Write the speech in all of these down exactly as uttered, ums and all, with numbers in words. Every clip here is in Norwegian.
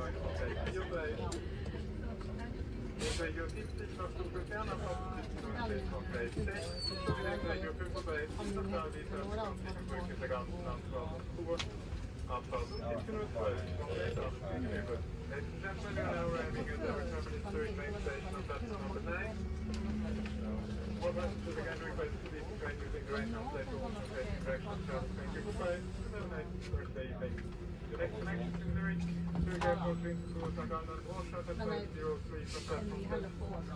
The next connection to Zurich, Zurich Airport to Lugano and Warsaw at five zero three from platform seven.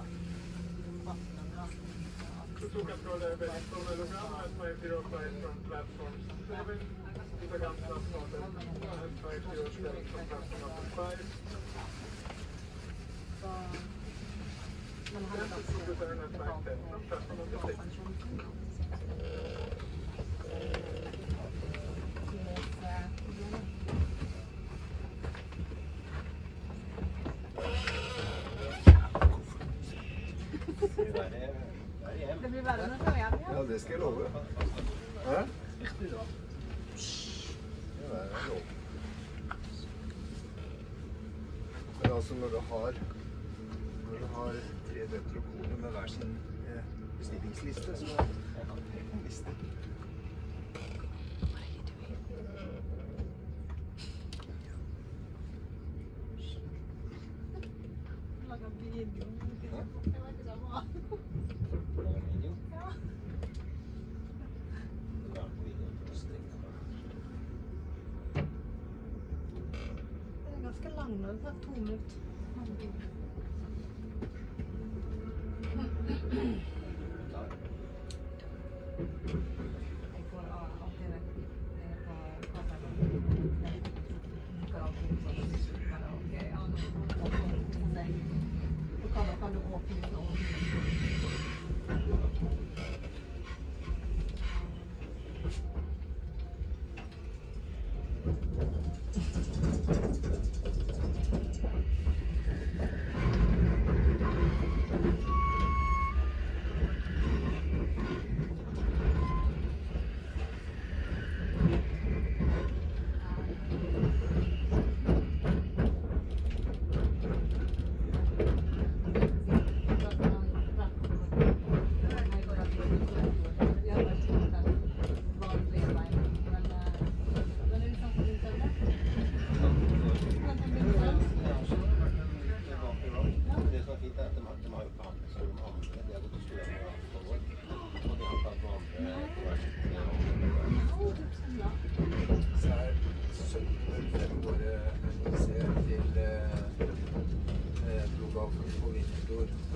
To control airbags from Lugano at five zero five from platform seven. To Lugano platform at five zero seven from platform number five. Then to return at five ten from platform number six. Det blir verre når du kommer hjem igjen. Ja, det skal jeg love. Hæ? Det er lov. Men altså, når du har, når du har tre døtre og kone med hver sin eh, bestillingsliste, så er det en liste. Lager video. Hæ? Jeg vet ikke hva. Ganske lang, det tar to minutter. Jeg får alltid det på kassen. Du kan alltid sånn, ok, ja, nå kan du åpne ut noe. Til Blodal for Vinterstol.